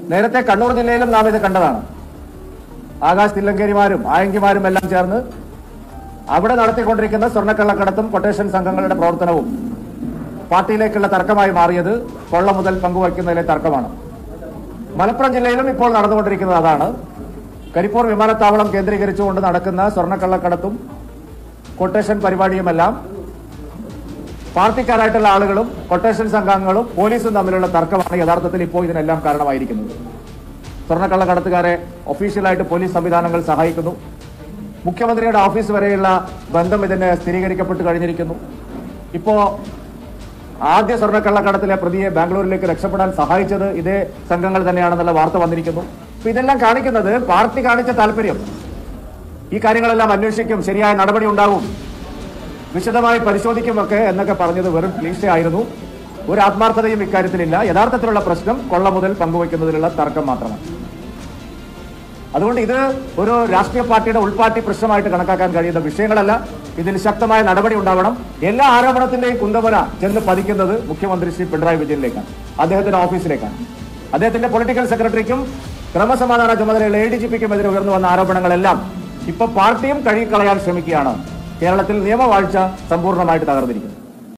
നേരത്തെ കണ്ണൂർ ജില്ലയിലും നാം ഇത് കണ്ടതാണ്. ആകാശ് തില്ലങ്കേരിമാരും ആയങ്കിമാരും എല്ലാം ചേർന്ന് അവിടെ നടത്തിക്കൊണ്ടിരിക്കുന്ന സ്വർണ്ണക്കള്ളക്കടത്തും കൊട്ടേഷൻ സംഘങ്ങളുടെ പ്രവർത്തനവും പാർട്ടിയിലേക്കുള്ള തർക്കമായി മാറിയത് കൊള്ള മുതൽ പങ്കുവയ്ക്കുന്നതിലെ തർക്കമാണ്. മലപ്പുറം ജില്ലയിലും ഇപ്പോൾ നടന്നുകൊണ്ടിരിക്കുന്നത് അതാണ്. കരിപ്പൂർ വിമാനത്താവളം കേന്ദ്രീകരിച്ചുകൊണ്ട് നടക്കുന്ന സ്വർണ്ണക്കള്ളക്കടത്തും കൊട്ടേഷൻ പരിപാടിയുമെല്ലാം പാർട്ടിക്കാരായിട്ടുള്ള ആളുകളും കൊട്ടേഷൻ സംഘങ്ങളും പോലീസും തമ്മിലുള്ള തർക്കമാണ് യഥാർത്ഥത്തിൽ ഇപ്പോൾ ഇതിനെല്ലാം കാരണമായിരിക്കുന്നത്. സ്വർണ്ണക്കള്ളക്കടത്തുകാരെ ഒഫീഷ്യലായിട്ട് പോലീസ് സംവിധാനങ്ങൾ സഹായിക്കുന്നു. മുഖ്യമന്ത്രിയുടെ ഓഫീസ് വരെയുള്ള ബന്ധം ഇതിന് സ്ഥിരീകരിക്കപ്പെട്ട് കഴിഞ്ഞിരിക്കുന്നു. ഇപ്പോ ആദ്യ സ്വർണ്ണക്കള്ളക്കടത്തിലെ പ്രതിയെ ബാംഗ്ലൂരിലേക്ക് രക്ഷപ്പെടാൻ സഹായിച്ചത് ഇതേ സംഘങ്ങൾ തന്നെയാണെന്നുള്ള വാർത്ത വന്നിരിക്കുന്നു. അപ്പൊ ഇതെല്ലാം കാണിക്കുന്നത് പാർട്ടി കാണിച്ച താല്പര്യം, ഈ കാര്യങ്ങളെല്ലാം അന്വേഷിക്കും, ശരിയായ നടപടി ഉണ്ടാകും, വിശദമായി പരിശോധിക്കുമൊക്കെ എന്നൊക്കെ പറഞ്ഞത് വെറും ക്ലീഷേ ആയിരുന്നു. ഒരു ആത്മാർത്ഥതയും ഇക്കാര്യത്തിലില്ല. യഥാർത്ഥത്തിലുള്ള പ്രശ്നം കൊള്ള മുതൽ പങ്കുവയ്ക്കുന്നതിലുള്ള തർക്കം മാത്രമാണ്. അതുകൊണ്ട് ഇത് ഒരു രാഷ്ട്രീയ പാർട്ടിയുടെ ഉൾപാർട്ടി പ്രശ്നമായിട്ട് കണക്കാക്കാൻ കഴിയുന്ന വിഷയങ്ങളല്ല. ഇതിൽ ശക്തമായ നടപടി ഉണ്ടാവണം. എല്ലാ ആരോപണത്തിന്റെയും കുന്തമുന ചെന്ന് പതിക്കുന്നത് മുഖ്യമന്ത്രി ശ്രീ പിണറായി വിജയനിലേക്കാണ്, അദ്ദേഹത്തിന്റെ ഓഫീസിലേക്കാണ്. അദ്ദേഹത്തിന്റെ പൊളിറ്റിക്കൽ സെക്രട്ടറിക്കും ക്രമസമാധാന ചുമതലയുള്ള ADGPക്കുമെതിരെ ഉയർന്നു വന്ന ആരോപണങ്ങളെല്ലാം ഇപ്പൊ പാർട്ടിയും കഴുകിക്കളയാൻ ശ്രമിക്കുകയാണ്. കേരളത്തിൽ നിയമവാഴ്ച സമ്പൂർണ്ണമായിട്ട് തകർന്നിരിക്കുന്നു.